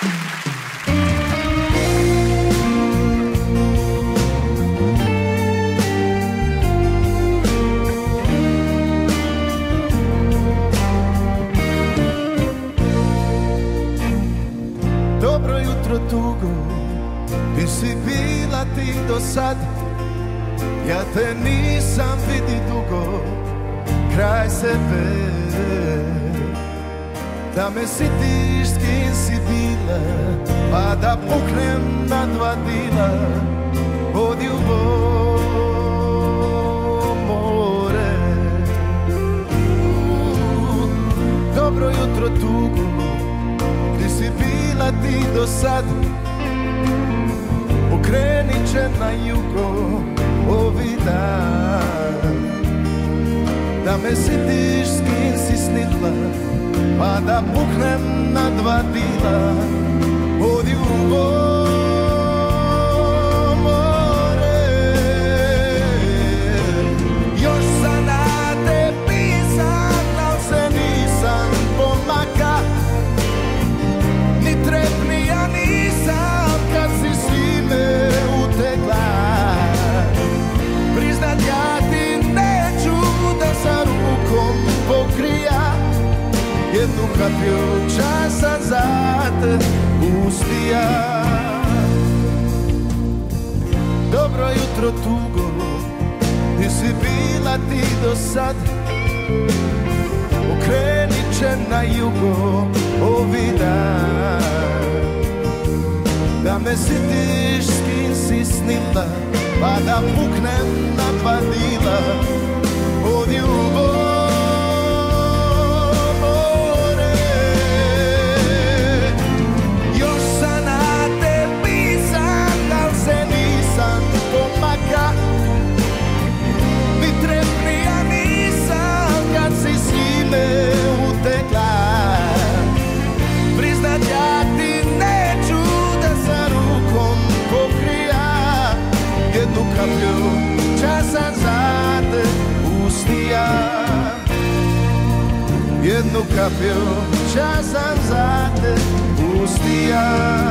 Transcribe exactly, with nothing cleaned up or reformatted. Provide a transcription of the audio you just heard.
Dobro jutro tugo, di si bila ti do sad? Ja te nisam vidi dugo kraj sebe. Da me sitiš s kim si bila, pa da puknem na dva dila od ljubav more. Dobro jutro tugo, gdje si bila ti do sad? Okrenit će na jugo ovi dan. Da me sitiš s kim si snila, pa da puknem na dva dila od ljubav more. Još sam na te pisan, al se nisam pomaka, ni trepnija nisam kad si svi me utekla. Priznat ja ti neću da sa rukom pokrija jednu kapiju časa za te pustija. Dobro jutro tugo, gdje si bila ti do sad? Okrenit će na jugo ovi dan. Da me sitiš s kim si snila, pa da puknem na dva dila od ljubav. Ni trepnija nisam kad si si me utekla. Priznat ja ti neću da sa rukom pokrija jednu kaplju časa za te pustija. Jednu kaplju časa za te pustija.